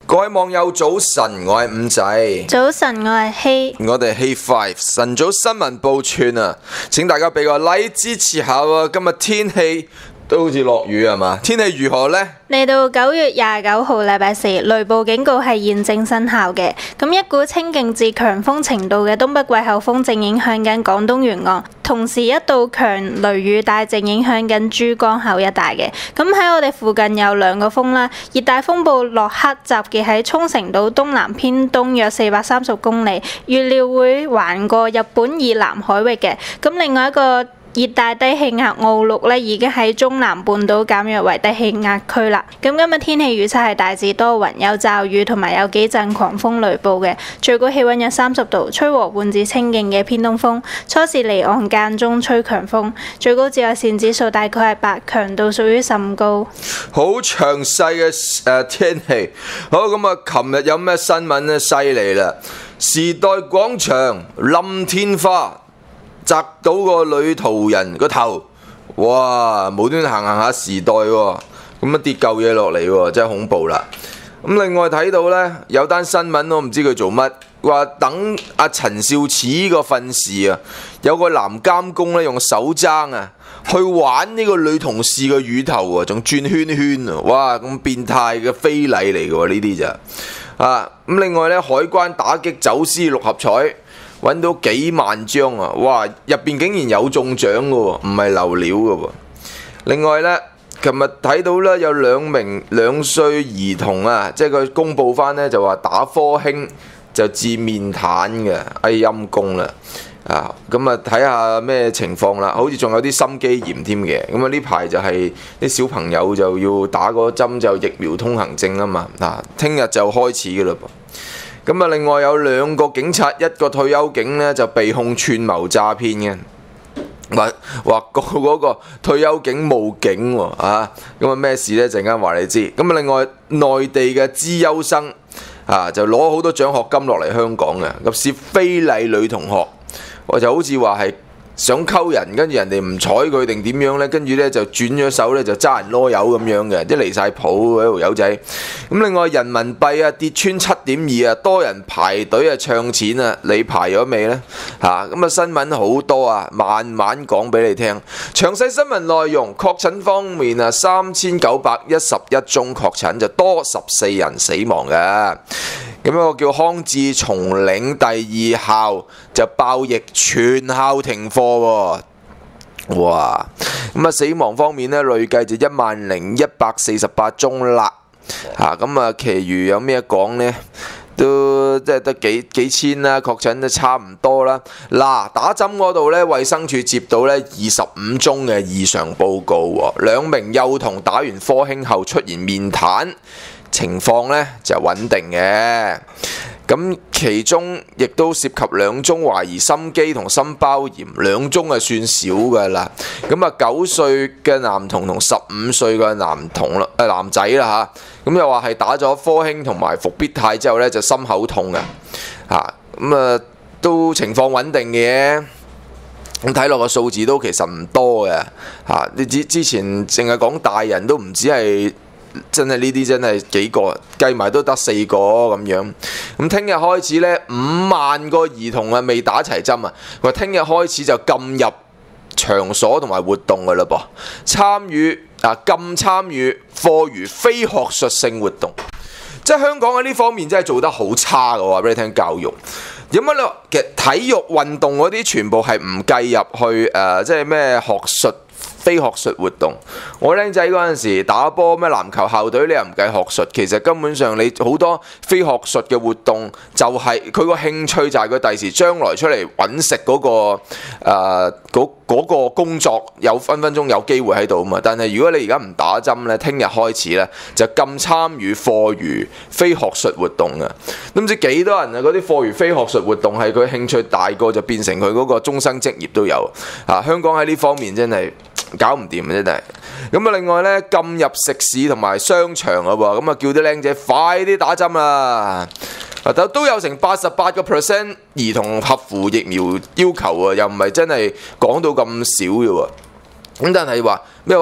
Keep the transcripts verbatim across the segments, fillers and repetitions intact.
各位網友早晨，我係五仔。 早晨，我係希。 我哋希 Five 晨早新聞報串啊，請大家俾個 like 支持下喎。今日天氣都好似落雨係嘛？天氣如何呢？ 嚟到九月廿九號禮拜四，雷暴警告係現正生效嘅。咁一股清勁至強風程度嘅東北季候風正影響緊廣東沿岸，同時一道強雷雨帶正影響緊珠江口一帶嘅。咁喺我哋附近有兩個風啦，熱帶風暴洛克集結喺沖繩島東南偏東約四百三十公里，預料會橫過日本以南海域嘅。咁另外一個熱帶低氣壓奧鹿咧已經喺中南半島減弱為低氣壓區啦。咁今日天氣預測係大致多雲，有驟雨同埋有幾陣狂風雷暴嘅，最高氣溫約三十度，吹和緩至清勁嘅偏東風，初時離岸間中吹強風，最高紫外線指數大概係八，強度屬於甚高。 好詳細嘅誒天氣。好咁啊，琴日有咩新聞呢？犀利啦！時代廣場冧天花，砸到個女途人個頭，哇！無端行行下時代喎，咁啊跌嚿嘢落嚟喎，真係恐怖啦。咁另外睇到呢，有單新聞我唔知佢做乜，話等阿陳肇始個訓示啊，有個男監工呢，用手踭啊去玩呢個女同事嘅乳頭啊，仲轉圈圈啊，哇！咁變態嘅非禮嚟嘅喎呢啲就啊。咁另外呢，海關打擊走私六合彩，揾到幾萬張啊！哇，入邊竟然有中獎嘅喎，唔係流料嘅喎。另外呢，琴日睇到呢，有兩名兩歲兒童啊，即係佢公佈翻呢，就話打科興就致面癱嘅，哎陰公啦啊！咁啊睇下咩情況啦，好似仲有啲心肌炎添嘅。咁啊呢排就係啲小朋友就要打嗰針就疫苗通行證啊嘛，嗱聽日就開始嘅嘞噃。咁啊，另外有兩個警察，一個退休警呢，就被控串謀詐騙嘅，話話告嗰個退休警冒警喎啊！咁啊咩事呢？陣間話你知。咁啊，另外內地嘅資優生啊，就攞好多獎學金落嚟香港嘅，咁涉非禮女同學，我就好似話係想溝人，跟住人哋唔睬佢定點樣呢？跟住呢，就轉咗手呢，就揸人囉柚咁樣嘅，即係離晒譜嗰條友仔。咁另外人民幣啊跌穿七點二啊，多人排隊啊唱錢啊，你排咗未呢？嚇咁啊新聞好多啊，慢慢講俾你聽。詳細新聞內容，確診方面啊，三千九百一十一宗確診，就多十四人死亡嘅。咁一個叫康智松嶺第二校就爆疫，全校停課喎。哇！咁啊死亡方面呢，累計就一萬零一百四十八宗啦。嚇咁啊，其餘有咩講呢？都即係得幾幾千啦，確診都差唔多啦。嗱，打針嗰度呢，衛生署接到呢二十五宗嘅異常報告喎，兩名幼童打完科興後出現面癱，情況呢就穩定嘅。咁其中亦都涉及兩宗懷疑心肌同心包炎，兩宗係算少㗎啦。咁啊九歲嘅男童同十五歲嘅男童啦，誒男仔啦嚇，咁又話係打咗科興同埋復必泰之後呢，就心口痛嘅嚇，咁啊都情況穩定嘅。咁睇落個數字都其實唔多嘅嚇，你之之前淨係講大人都唔止係。真係呢啲真係幾個計埋都得四個咁樣。咁聽日開始呢，五萬個兒童啊未打齊針啊，佢話聽日開始就禁入場所同埋活動㗎啦噃，參與啊禁參與課餘非學術性活動。即係香港喺呢方面真係做得好差嘅喎，話俾你聽教育。有乜咧？其實體育運動嗰啲全部係唔計入去誒、呃，即係咩學術非學術活動。我僆仔嗰陣時打波咩籃球校隊，你又唔計學術，其實根本上你好多非學術嘅活動就係佢個興趣，就係佢第時將來出嚟揾食嗰個誒嗰嗰個工作有分分鐘有機會喺度啊嘛。但係如果你而家唔打針呢，聽日開始呢，就禁參與課餘非學術活動啊！都唔知幾多人啊！嗰啲課餘非學術活動係佢興趣大個就變成佢嗰個終生職業都有啊！香港喺呢方面真係搞唔掂啊！真係咁啊！另外呢，禁入食肆同埋商場啊喎，咁啊叫啲僆仔快啲打針啦！啊都都有成八十八個 percent 兒童合乎疫苗要求啊，又唔係真係講到咁少嘅喎。咁但係話咩話？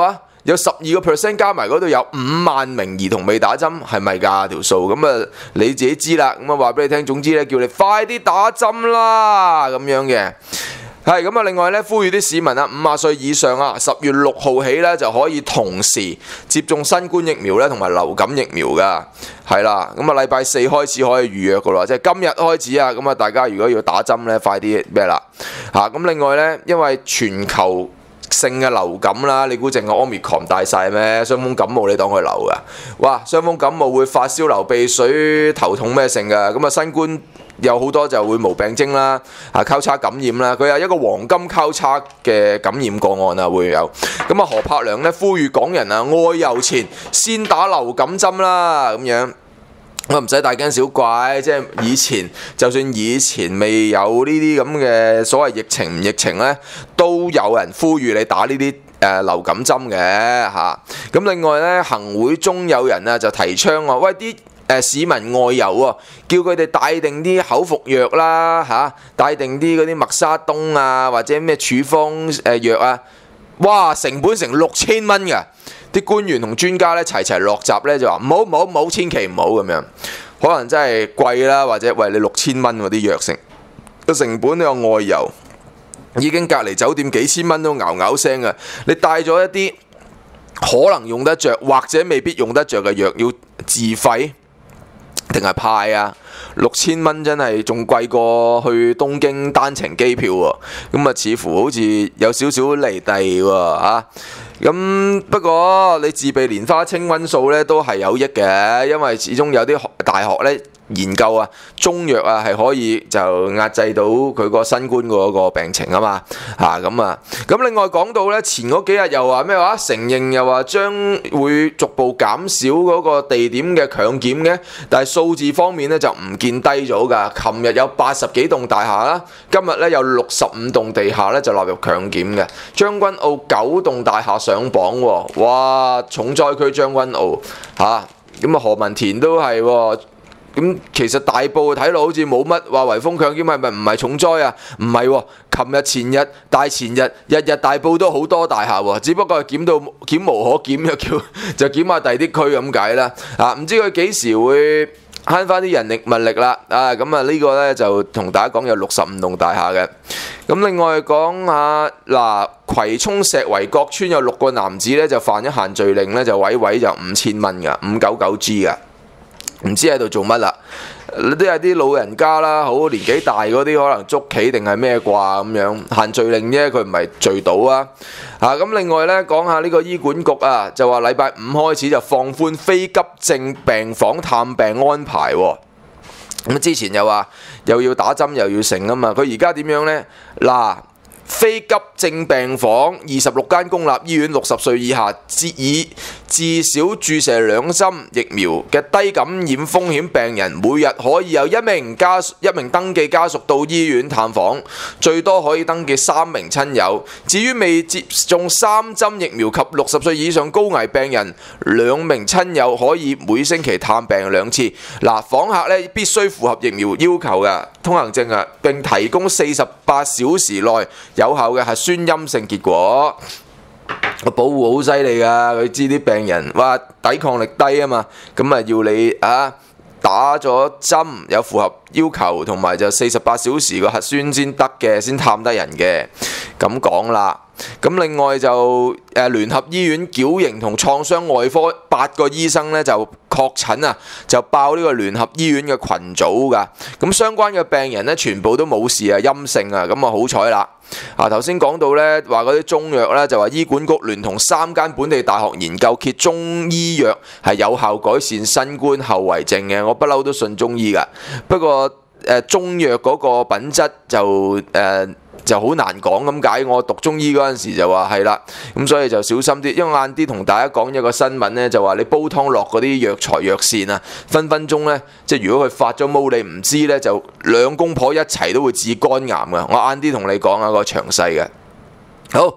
有十二個 percent 加埋嗰度有五萬名兒童未打針，係咪㗎條數？咁啊你自己知啦。咁啊話俾你聽，總之咧叫你快啲打針啦咁樣嘅。係咁啊！另外咧，呼籲啲市民啊，五十歲以上啊，十月六號起咧就可以同時接種新冠疫苗咧，同埋流感疫苗噶。係啦，咁啊禮拜四開始可以預約噶啦，即係今日開始啊！咁啊，大家如果要打針咧，快啲咩啦嚇！咁另外咧，因為全球性嘅流感啦，你估淨係 Omicron 大晒咩？傷風感冒你當佢流噶？哇！傷風感冒會發燒、流鼻水、頭痛咩性噶？咁啊，新冠有好多就會無病徵啦，啊交叉感染啦，佢有一個黃金交叉嘅感染個案啊會有。咁啊何柏良咧呼籲港人啊外遊前先打流感針啦咁樣。我唔使大驚小怪，即係以前就算以前未有呢啲咁嘅所謂疫情唔疫情咧，都有人呼籲你打呢啲誒流感針嘅嚇。咁另外咧，行會中有人啊就提倡話，喂啲誒市民外遊啊，叫佢哋帶定啲口服藥啦嚇，帶定啲嗰啲默沙東啊或者咩處方誒藥啊，哇成本成六千蚊㗎。啲官員同專家咧齊齊落閘咧就話唔好唔好唔好，千祈唔好咁樣，可能真係貴啦，或者喂你六千蚊嗰啲藥成個成本都有外遊，已經隔離酒店幾千蚊都咬咬聲啊！你帶咗一啲可能用得着或者未必用得着嘅藥，要自費定係派啊？六千蚊真係仲貴過去東京單程機票喎，咁啊似乎好似有少少離地喎嚇。咁不過你自備蓮花清瘟素咧都係有益嘅，因為始終有啲大學咧研究啊，中藥啊係可以就壓制到佢個新冠嗰個病情啊嘛嚇咁啊。咁另外講到咧，前嗰幾日又話咩話？承認又話將會逐步減少嗰個地點嘅強檢嘅，但係數字方面咧就唔見低咗㗎。琴日有八十幾棟大廈啦，今日咧有六十五棟地下咧就納入強檢嘅。將軍澳九棟大廈上榜喎，哇！重災區將軍澳嚇，咁啊何文田都係喎。咁其實大埔睇落好似冇乜話圍封強檢，係咪唔係重災啊？唔係喎，琴日前日大前日日日大埔都好多大廈喎，只不過係檢到檢無可檢，就叫就檢下第二啲區咁解啦。啊，唔知佢幾時會慳翻啲人力物力啦。啊，咁啊呢個呢，就同大家講有六十五棟大廈嘅。咁另外講下嗱，葵涌石圍角村有六個男子呢，就犯咗限聚令呢，就位位就五千蚊㗎，五九九 G 㗎。唔知喺度做乜啦，都係啲老人家啦，好年紀大嗰啲可能捉棋定係咩啩咁樣，限聚令啫，佢唔係聚賭啊。啊咁另外呢，講下呢個醫管局啊，就話禮拜五開始就放寬非急症病房探病安排喎。咁之前又話又要打針又要成啊嘛，佢而家點樣呢？嗱。非急症病房二十六間公立醫院，六十歲以下至以至少注射兩針疫苗嘅低感染風險病人，每日可以有一名家一名登記家屬到醫院探訪，最多可以登記三名親友。至於未接種三針疫苗及六十歲以上高危病人，兩名親友可以每星期探病兩次。嗱，訪客咧必須符合疫苗要求嘅通行證啊，並提供四十八小時內有效嘅核酸陰性結果，個保護好犀利㗎。佢知啲病人哇抵抗力低啊嘛，咁啊要你啊打咗針有符合要求，同埋就四十八小時個核酸先得嘅，先探得人嘅。咁講啦。咁另外就誒聯合醫院矯形同創傷外科八個醫生咧就確診啊，就爆呢個聯合醫院嘅群組㗎。咁相關嘅病人咧全部都冇事啊，陰性啊，咁啊好彩啦。啊頭先講到咧話嗰啲中藥咧就話醫管局聯同三間本地大學研究揭中醫藥係有效改善新冠後遺症嘅，我不嬲都信中醫㗎。不過誒、呃、中藥嗰個品質就誒。呃就好難講咁解，我讀中醫嗰陣時就話係啦，咁所以就小心啲，因為晏啲同大家講一個新聞呢，就話你煲湯落嗰啲藥材藥膳啊，分分鐘呢，即係如果佢發咗毛你唔知呢，就兩公婆一齊都會致肝癌㗎。我晏啲同你講一個詳細嘅。好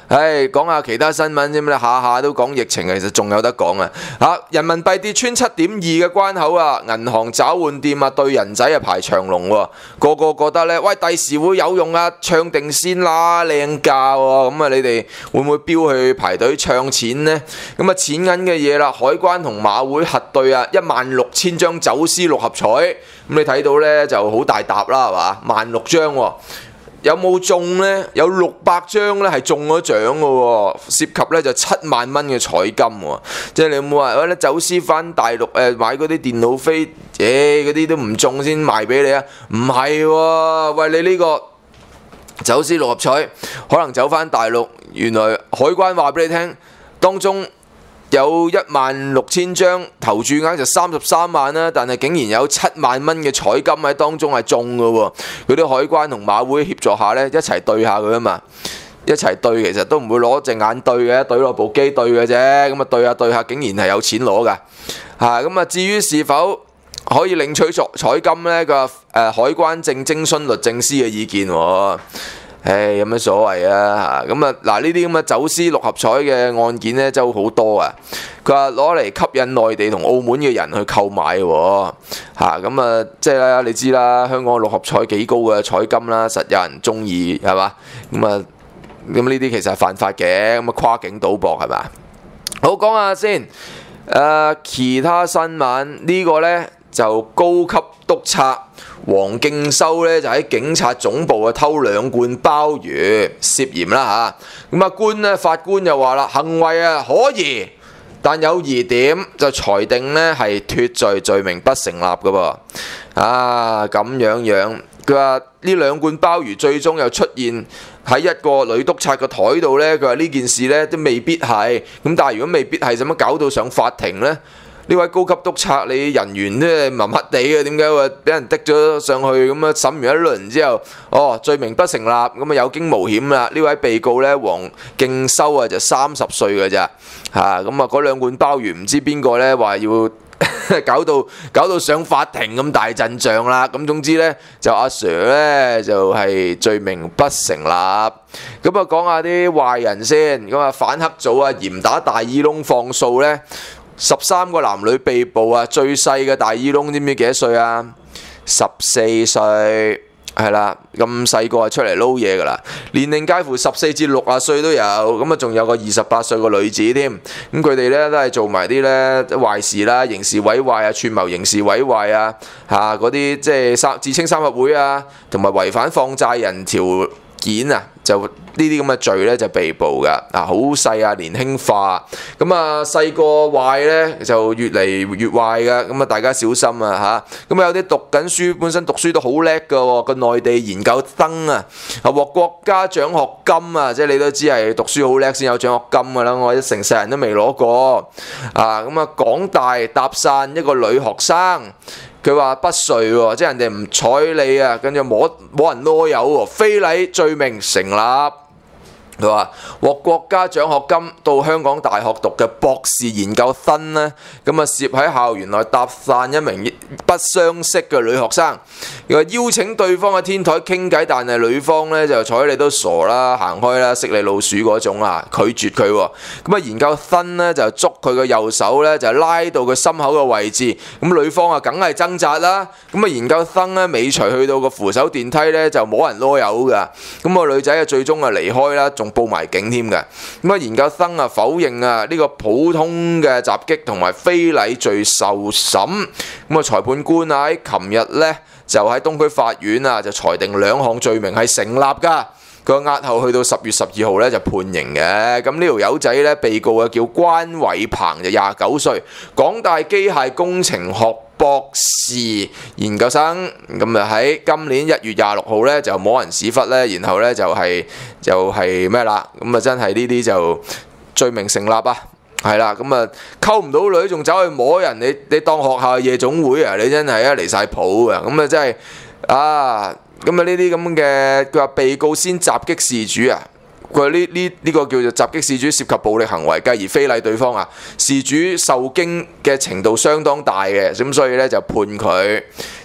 唉，講下其他新聞啫嘛，下下都講疫情，其實仲有得講啊！嚇，人民幣跌穿七點二嘅關口啊，銀行找換店啊對人仔啊排長龍喎，個個覺得呢，喂，第時會有用啊，唱定先啦，靚價喎，咁啊你哋會唔會飆去排隊唱錢呢？咁啊錢銀嘅嘢啦，海關同馬會核對啊，一萬六千張走私六合彩，咁你睇到呢就好大沓啦，係嘛？萬六張喎。有冇中呢？有六百張呢係中咗獎嘅喎，涉及呢就七萬蚊嘅彩金喎。即係你有冇話咧走私翻大陸誒買嗰啲電腦飛，誒嗰啲都唔中先賣俾你啊？唔係喎，喂，你呢個走私六合彩可能走翻大陸，原來海關話俾你聽，當中有一萬六千張投注額就三十三萬啦，但係竟然有七萬蚊嘅彩金喺當中係中嘅喎。嗰啲海關同馬會協助下呢，一齊對下佢啊嘛，一齊對其實都唔會攞隻眼對嘅，對落部機對嘅啫。咁啊對下對下，竟然係有錢攞㗎嚇。咁啊至於是否可以領取彩金呢？個誒海關正徵詢律政司嘅意見喎。唉，有乜所謂啊？咁啊，嗱呢啲咁嘅走私六合彩嘅案件呢，就好多啊。佢話攞嚟吸引內地同澳門嘅人去購買喎，嚇咁啊，即係咧你知啦，香港六合彩幾高嘅彩金啦，實有人中意係嘛？咁啊，咁呢啲其實係犯法嘅，咁啊跨境賭博係嘛？好，講下先，誒、呃、其他新聞呢、呢個呢，就高級督察黃敬修呢，就喺警察總部啊偷兩罐鮑魚涉嫌啦嚇，咁啊官呢，法官就話啦，行為啊可疑，但有疑點就裁定呢係脫罪，罪名不成立嘅噃。啊咁樣樣，佢話呢兩罐鮑魚最終又出現喺一個女督察個台度呢，佢話呢件事呢都未必係，咁但係如果未必係，使乜搞到上法庭呢？呢位高級督察你人緣都係麻麻地嘅，點解會俾人滴咗上去咁啊？審完一輪之後，哦，罪名不成立，咁啊有驚無險啦！呢位被告呢，黃敬修啊就三十歲嘅咋嚇，咁啊嗰兩罐鮑魚唔知邊個呢話要搞到搞到上法庭咁大陣仗啦！咁總之呢，就阿 Sir 呢，就係、是、罪名不成立。咁啊講下啲壞人先，咁啊反黑組啊嚴打大耳窿放數呢。十三個男女被捕啊，最細嘅大耳窿知唔知幾多歲啊？十四歲，係啦，咁細個就出嚟撈嘢㗎啦。年齡介乎十四至六啊歲都有，咁啊仲有個二十八歲個女子添。咁佢哋咧都係做埋啲咧壞事啦，刑事毀壞啊，串謀刑事毀壞啊，嚇嗰啲即係三自稱三合會啊，同埋違反放債人條件啊，就呢啲咁嘅罪咧就被捕噶，啊好細啊，年輕化，咁啊細個壞咧就越嚟越壞噶，咁啊大家小心啊嚇，咁啊有啲讀緊書，本身讀書都好叻噶喎，個內地研究生啊，啊獲國家獎學金啊，即係你都知係讀書好叻先有獎學金噶啦，我一成世人都未攞過，啊咁啊港大搭訕一個女學生。佢話不遂喎，即係人哋唔睬你啊，跟住冇冇人攞有喎，非禮罪名成立。佢話獲國家獎學金到香港大學讀嘅博士研究生呢，咁啊攝喺校園內搭訕一名不相識嘅女學生，佢話邀請對方嘅天台傾偈，但係女方呢就睬你都傻啦，行開啦，識你老鼠嗰種啊，拒絕佢喎。咁啊研究生呢就捉佢嘅右手呢，就拉到佢心口嘅位置，咁女方啊梗係掙扎啦。咁啊研究生呢尾隨去到個扶手電梯呢，就冇人攞有㗎，咁個女仔啊最終啊離開啦，仲報埋警添嘅。咁啊研究生啊否認啊呢個普通嘅襲擊同埋非禮罪受審。咁啊裁判官啊喺琴日呢，就喺東區法院啊就裁定兩項罪名係成立㗎。佢押後去到十月十二號咧就判刑嘅。咁呢條友仔咧被告啊叫關偉鵬，就廿九歲，港大機械工程學博士研究生。咁啊喺今年一月廿六號咧就摸人屎忽咧，然後咧就係、是、就係咩啦？咁啊真係呢啲就罪名成立啊！係啦，咁啊溝唔到女仲走去摸人，你你當學校夜總會啊？你真係啊離晒譜啊！咁啊真係啊〜咁啊呢啲咁嘅，佢話被告先襲擊事主啊，佢話呢呢呢個叫做襲擊事主涉及暴力行為，繼而非禮對方啊，事主受驚嘅程度相當大嘅，咁所以咧就判佢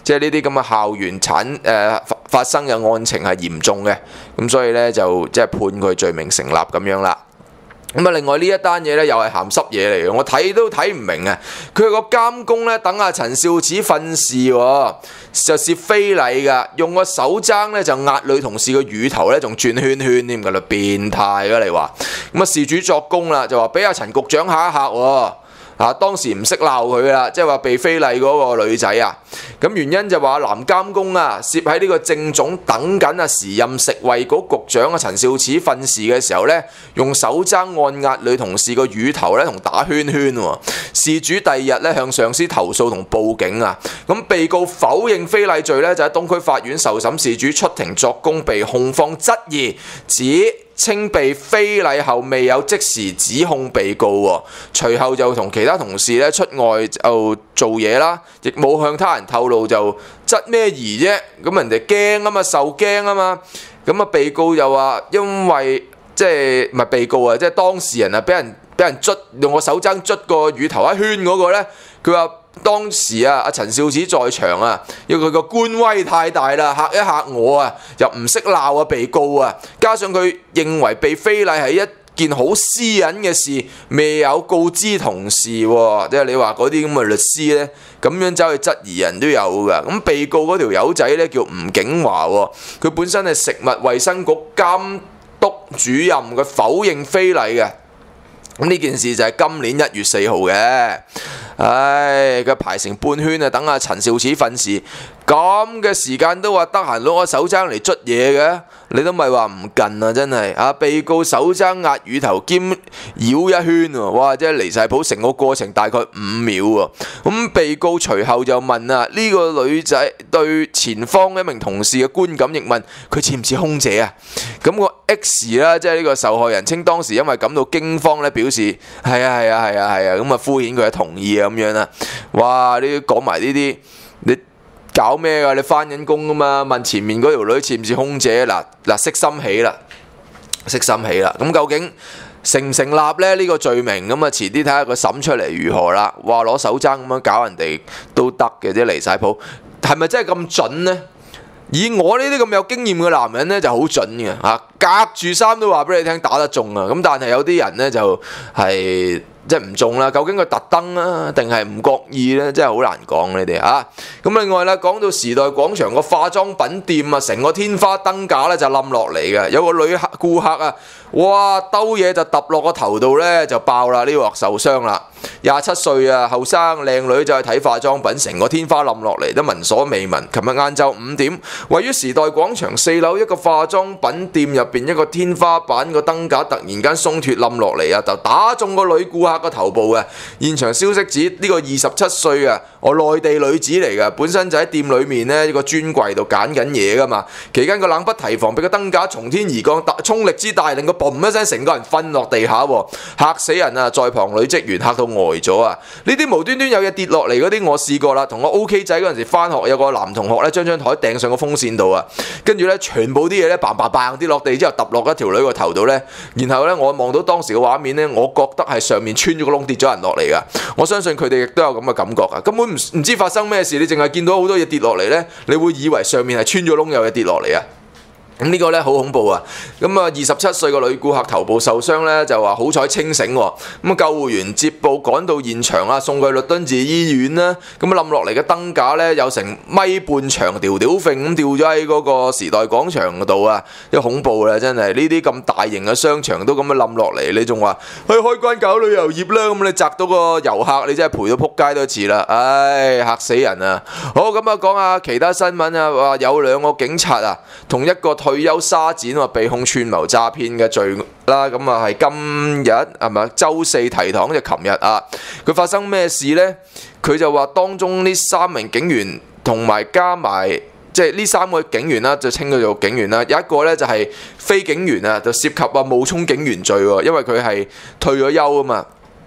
即係呢啲咁嘅校園產誒、呃、發生嘅案情係嚴重嘅，咁所以呢，就即係判佢罪名成立咁樣啦。咁啊，另外呢一單嘢咧，又係鹹濕嘢嚟嘅，我睇都睇唔明啊！佢個監工咧，等阿陳肇始訓示喎，就涉非禮噶，用個手踭咧就壓女同事個乳頭咧，仲轉圈圈添㗎啦，變態㗎你話！咁啊，事主作供啦，就話俾阿陳局長嚇一嚇喎。啊！當時唔識鬧佢啦，即係話被非禮嗰個女仔啊。咁原因就話男監工啊，攝喺呢個正總等緊啊時任食衛局局長啊陳肇始訓示嘅時候呢，用手踭按壓女同事個乳頭呢，同打圈圈喎。事主第二日呢，向上司投訴同報警啊。咁被告否認非禮罪呢，就喺東區法院受審，事主出庭作供，被控方質疑指稱被非禮後未有即時指控被告喎，隨後就同其他同事咧出外就做嘢啦，亦冇向他人透露就質咩疑啫，咁人哋驚啊嘛，受驚啊嘛，咁啊被告又話因為即係唔係被告啊，即係當事人啊，俾人俾人捽用個手踭捽個乳頭一圈嗰個咧，佢話。當時啊，阿陳肇始在場啊，因為佢個官威太大啦，嚇一嚇我啊，又唔識鬧啊被告啊，加上佢認為被非禮係一件好私隱嘅事，未有告知同事喎，即係你話嗰啲咁嘅律師呢，咁樣走去質疑人都有㗎。咁被告嗰條友仔呢，叫吳景華喎，佢本身係食物衛生局監督主任，佢否認非禮嘅。咁呢件事就係今年一月四號嘅。唉，佢排成半圈啊，等阿陳肇始訓示，咁嘅時間都話得閒攞個手踭嚟捽嘢嘅，你都咪話唔近啊！真係啊，被告手踭壓乳頭兼繞一圈喎，哇！即係離晒譜，成個過程大概五秒喎。咁被告隨後就問啊，呢個女仔對前方一名同事嘅觀感，亦問佢似唔似空姐啊？咁個 X 啦，即係呢個受害人稱當時因為感到驚慌咧，表示係啊係啊係啊係啊，咁啊敷衍佢嘅同意啊咁樣啦。哇！你講埋呢啲，你搞咩㗎？你返緊工㗎嘛？問前面嗰條女似唔似空姐？嗱嗱，色心起啦，色心起啦。咁究竟成唔成立咧？呢個罪名咁啊，遲啲睇下個審出嚟如何啦。話攞手踭咁樣搞人哋都得嘅啫，離晒譜，係咪真係咁準呢？以我呢啲咁有經驗嘅男人呢，就好準嘅嚇，隔住衫都話俾你聽打得中啊！咁但係有啲人呢，就係即係唔中啦。究竟佢特登啊，定係唔覺意呢？真係好難講你哋啊！咁另外咧，講到時代廣場個化妝品店啊，成個天花燈架咧就冧落嚟嘅，有個女客顧客啊，哇兜嘢就揼落個頭度咧就爆啦，呢鑊受傷啦。廿七歲啊，後生靚女就去睇化妝品，成個天花冧落嚟都聞所未聞。琴日晏晝五點，位於時代廣場四樓一個化妝品店入邊，一個天花板個燈架突然間鬆脱冧落嚟啊，就打中個女顧客個頭部啊！現場消息指呢個二十七歲啊，我內地女子嚟㗎，本身就喺店裏面呢個專櫃度揀緊嘢㗎嘛。期間個冷不提防，俾個燈架從天而降，衝力之大令個嘣一聲成個人瞓落地下喎，嚇死人啊！在旁女職員嚇到呆咗啊！呢啲無端端有嘢跌落嚟嗰啲，我試過啦。同我 O K 仔嗰陣時返學，有個男同學咧將張台掟上個風扇度啊，跟住咧全部啲嘢咧嘭嘭嘭跌落地之後揼落一條女個頭度咧，然後咧我望到當時嘅畫面咧，我覺得係上面穿咗個窿跌咗人落嚟噶。我相信佢哋亦都有咁嘅感覺啊！根本唔唔知發生咩事，你淨係見到好多嘢跌落嚟咧，你會以為上面係穿咗窿有嘢跌落嚟啊！咁呢個咧好恐怖啊！咁啊，二十七歲個女顧客頭部受傷咧，就話好彩清醒喎。咁啊，救護員接報趕到現場啊，送去律敦治醫院啦。咁啊，冧落嚟嘅燈架咧有成米半長，吊吊揈咁吊咗喺嗰個時代廣場度啊！一恐怖啦，真係呢啲咁大型嘅商場都咁樣冧落嚟，你仲話去開關搞旅遊業啦？咁你砸到個遊客，你真係賠到撲街都遲啦！唉，嚇死人啊！好，咁啊，講下其他新聞啊，話有兩個警察啊，同一個退休沙展話被控串謀詐騙嘅罪啦，咁啊係今日係咪周四提堂就琴日啊，佢發生咩事呢？佢就話當中呢三名警員同埋加埋即係呢三個警員啦，就稱佢做警員啦。有一個呢就係非警員啊，就涉及話冒充警員罪喎，因為佢係退咗休啊嘛。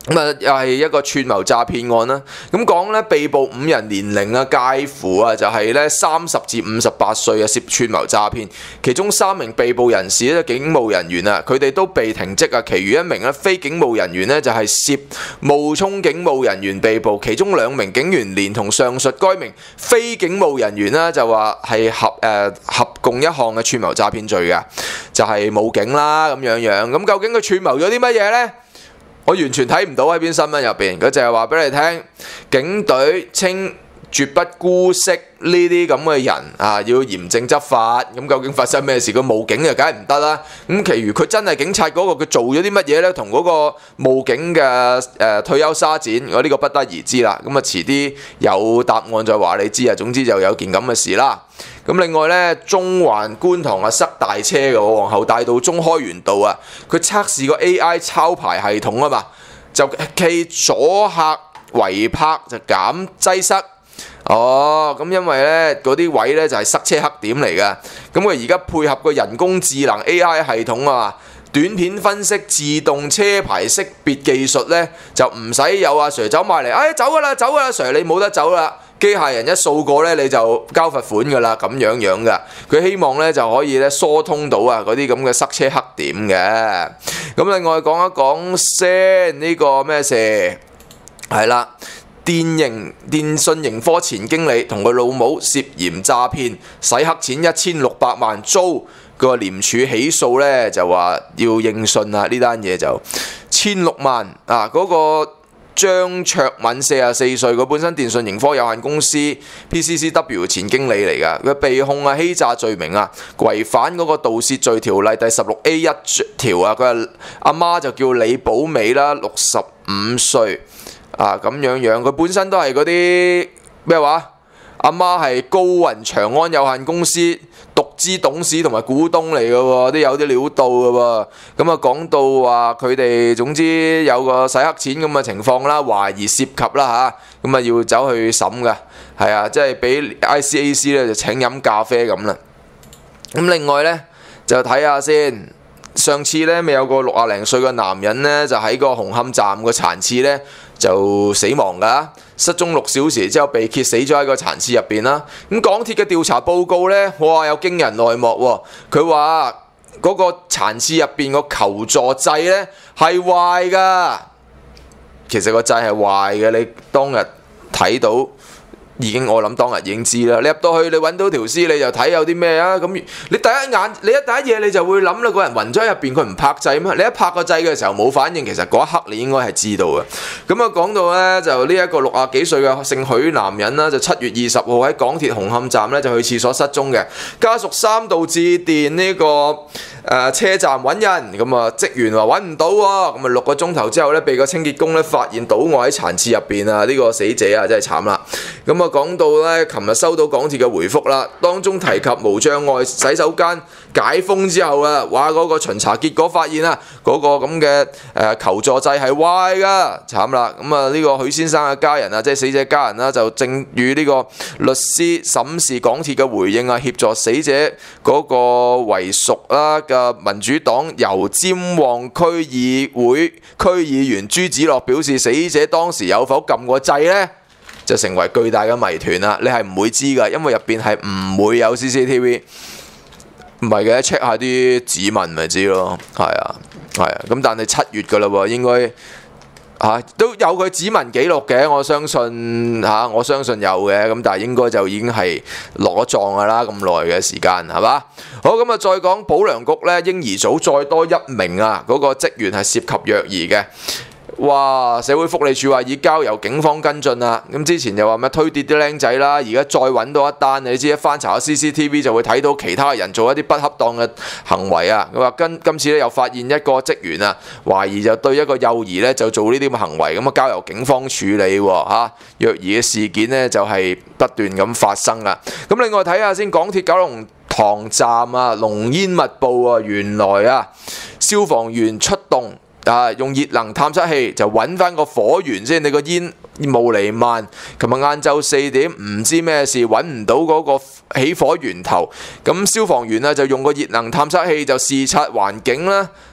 咁啊，又係一個串謀詐騙案啦。咁講咧，被捕五人年齡啊，介乎啊就係咧三十至五十八歲啊，涉串謀詐騙。其中三名被捕人士咧，警務人員啊，佢哋都被停職啊。其餘一名咧非警務人員咧，就係涉冒充警務人員被捕。其中兩名警員連同上述該名非警務人員啦，就話係合誒、呃、合共一項嘅串謀詐騙罪嘅，就係冒警啦咁樣樣。咁究竟佢串謀咗啲乜嘢呢？我完全睇唔到喺邊新聞入邊，佢就係話俾你聽，警隊稱絕不姑息呢啲咁嘅人啊，要嚴正執法。咁究竟發生咩事？佢冒警就梗係唔得啦。咁其餘佢真係警察嗰個，佢做咗啲乜嘢呢？同嗰個冒警嘅誒、呃、退休沙展，我呢個不得而知啦。咁啊，遲啲有答案再話你知啊。總之就有件咁嘅事啦。咁另外呢，中環觀塘啊塞大車嘅喎，皇后大道中開源道啊，佢測試個 A I 抄牌系統啊嘛，就企阻嚇違泊就減擠塞。哦，咁因為呢嗰啲位呢就係塞車黑點嚟嘅，咁佢而家配合個人工智能 A I 系統啊，短片分析自動車牌識別技術呢，就唔使有阿 Sir 走埋嚟，哎走㗎啦走㗎啦 Sir 你冇得走啦。機械人一掃過咧，你就交罰款㗎啦，咁樣樣㗎。佢希望咧就可以咧疏通到啊嗰啲咁嘅塞車黑點嘅。咁另外講一講先呢個咩事？係啦，電盈電信盈科前經理同佢老母涉嫌詐騙，洗黑錢一千六百萬，遭個廉署起訴咧，就話要應訊啊！呢單嘢就千六萬啊嗰、嗰個。張卓敏四十四歲，佢本身電信盈科有限公司 P C C W 前經理嚟㗎，佢被控啊欺詐罪名啊，違反嗰個盜竊罪條例第十六 A 一條啊，佢阿媽就叫李寶美啦，六十五歲啊咁樣樣，佢本身都係嗰啲咩話？阿媽係高雲長安有限公司獨資董事同埋股東嚟嘅喎，都有啲料到嘅喎。咁啊講到話佢哋總之有個洗黑錢咁嘅情況啦，懷疑涉及啦吓，咁啊要走去審嘅，係啊，即係俾 I C A C 咧就請飲咖啡咁啦。咁另外咧就睇下先，上次咧咪有個六廿零歲嘅男人咧就喺個紅磡站個殘廁咧就死亡㗎。失蹤六小時之後被揭死咗喺個殘廁入邊啦。咁港鐵嘅調查報告呢，哇有驚人內幕喎。佢話嗰個殘廁入邊個求助掣呢係壞㗎。其實個掣係壞嘅，你當日睇到已經，我諗當日已經知啦。你入到去，你揾到條屍，你就睇有啲咩啊？咁你第一眼，你一第一嘢你就會諗啦，個人暈咗喺入邊，佢唔拍掣咩？你一拍個掣嘅時候冇反應，其實嗰一刻你應該係知道嘅。咁啊講到呢，就呢一個六十幾歲嘅姓許男人啦，就七月二十號喺港鐵紅磡站呢，就去廁所失蹤嘅，家屬三度致電呢、這個誒、呃、車站揾人，咁啊職員話揾唔到喎，咁啊六個鐘頭之後呢，被個清潔工呢發現倒卧喺殘廁入邊啊！呢、這個死者啊真係慘啦，咁啊〜講到咧，琴日收到港鐵嘅回覆啦，當中提及無障礙洗手間解封之後啊，話嗰個巡查結果發現啊，嗰、嗰個咁嘅誒求助掣係壞噶，慘啦！咁啊呢個許先生嘅家人啊，即係死者家人啦，就正與呢個律師審視港鐵嘅回應啊，協助死者嗰個遺屬啦嘅民主黨由尖旺區議會區議員朱子樂表示，死者當時有否撳過掣呢？就成為巨大嘅謎團啦！你係唔會知㗎，因為入邊係唔會有 C C T V， 唔係嘅 check 下啲指紋咪知咯。係啊，係啊，咁但係七月㗎啦喎，應該嚇、啊、都有佢指紋記錄嘅，我相信嚇、啊，我相信有嘅。咁但係應該就已經係落咗葬㗎啦，咁耐嘅時間係嘛？好，咁啊，再講保良局呢，嬰兒組再多一名啊，嗰、嗰個職員係涉及虐兒嘅。哇！社會福利署話已交由警方跟進啦。咁之前又話咩推跌啲僆仔啦，而家再揾到一單，你知一翻查下 C C T V 就會睇到其他人做一啲不恰當嘅行為啊。佢話今今次咧又發現一個職員啊，懷疑就對一個幼兒咧就做呢啲咁嘅行為，咁啊交由警方處理喎嚇。虐兒嘅事件呢就係不斷咁發生啦。咁另外睇下先，港鐵九龍塘站啊，濃煙密布啊，原來啊消防員出動。啊！用熱能探測器就揾翻個火源先，你個煙霧彌漫。琴日晏晝四點唔知咩事揾唔到嗰個起火源頭，咁消防員啊就用個熱能探測器就視察環境啦，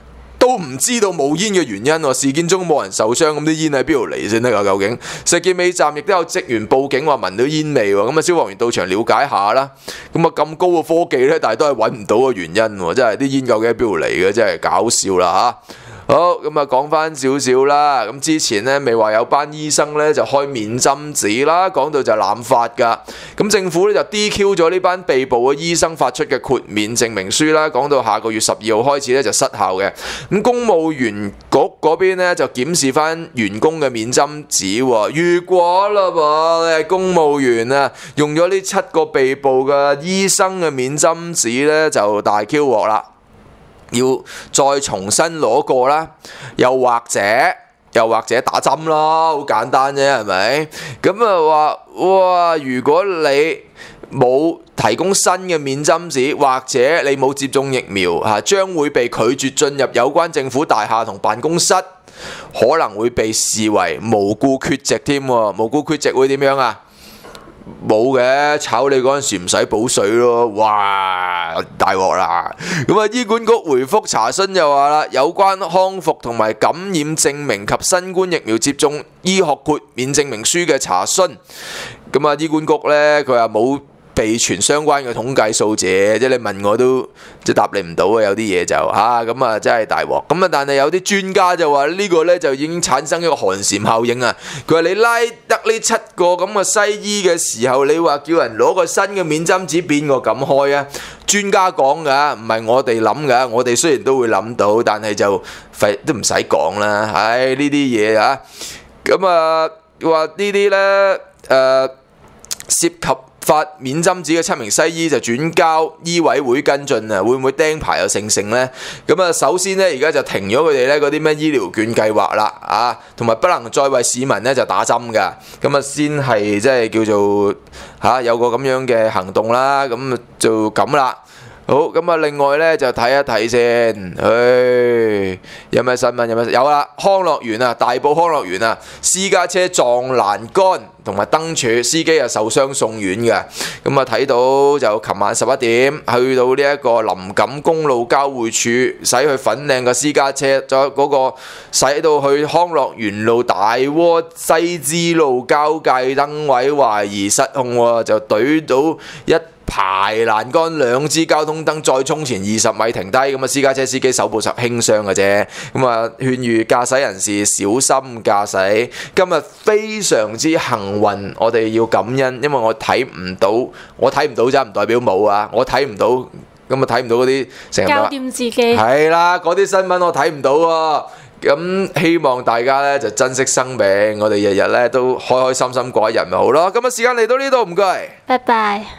都唔知道冒煙嘅原因喎。事件中冇人受傷，咁啲煙喺邊度嚟先得㗎？究竟石硤尾站亦都有職員報警話聞到煙味喎，咁啊消防員到場了解下啦。咁啊咁高嘅科技呢，但係都係揾唔到個原因喎，真係啲煙究竟喺邊度嚟嘅？真係搞笑啦嚇！好，咁啊講翻少少啦，咁之前呢，未話有班醫生呢就開免針紙啦，講到就濫發噶，咁政府呢就 D Q 咗呢班被捕嘅醫生發出嘅豁免證明書啦，講到下個月十二號開始呢就失效嘅。咁公務員局嗰邊呢就檢視翻員工嘅免針紙喎，如果啦噃你係公務員啊，用咗呢七個被捕嘅醫生嘅免針紙呢，就大 Q 鑊啦。要再重新攞過啦，又或者又或者打針啦，好簡單啫，係咪？咁啊話哇，如果你冇提供新嘅免針紙，或者你冇接種疫苗嚇，將會被拒絕進入有關政府大廈同辦公室，可能會被視為無故缺席添喎。無故缺席會點樣啊？冇嘅，炒你嗰陣時唔使補水咯，哇大鑊啦！咁啊，醫管局回覆查詢就話啦，有關康復同埋感染證明及新冠疫苗接種醫學豁免證明書嘅查詢，咁啊醫管局呢，佢話冇備存相關嘅統計數字，即係你問我都即係答你唔到啊！有啲嘢就嚇咁啊，真係大鑊咁啊！但係有啲專家就話呢個呢，就已經產生一個寒蟬效應啊！佢話你拉得呢七個咁嘅西醫嘅時候，你話叫人攞個新嘅免針紙，邊個敢開啊？專家講㗎，唔係我哋諗㗎。我哋雖然都會諗到，但係就費都唔使講啦。唉，呢啲嘢啊，咁啊話呢啲呢，誒、呃、涉及發免針紙嘅七名西醫就轉交醫委會跟進啊，會唔會釘牌又成成呢？咁啊，首先呢，而家就停咗佢哋呢嗰啲咩醫療券計劃啦，啊，同埋不能再為市民呢就打針㗎，咁啊先係即係叫做嚇、啊、有個咁樣嘅行動啦，咁就咁啦。好，咁啊，另外咧就睇一睇先，唉，有咩新聞？有咩有啦？康樂園啊，大埔康樂園啊，私家車撞欄杆同埋燈柱，司機啊受傷送院嘅。咁啊睇到就琴晚十一點去到呢一個林錦公路交匯處，駛去粉嶺嘅私家車，再嗰個駛到去康樂園路大窩西支路交界燈位，懷疑失控喎，就懟到一排欄杆，兩支交通燈再衝前二十米停低，咁啊私家車司機手部受輕傷嘅啫，咁啊勸喻駕駛人士小心駕駛。今日非常之幸運，我哋要感恩，因為我睇唔到，我睇唔到啫，唔代表冇啊，我睇唔到，咁啊睇唔到嗰啲成日搞掂自己係啦，嗰啲新聞我睇唔到喎。咁希望大家咧就珍惜生命，我哋日日咧都開開心心過一日咪好咯。今日時間嚟到呢度，唔該， 拜拜。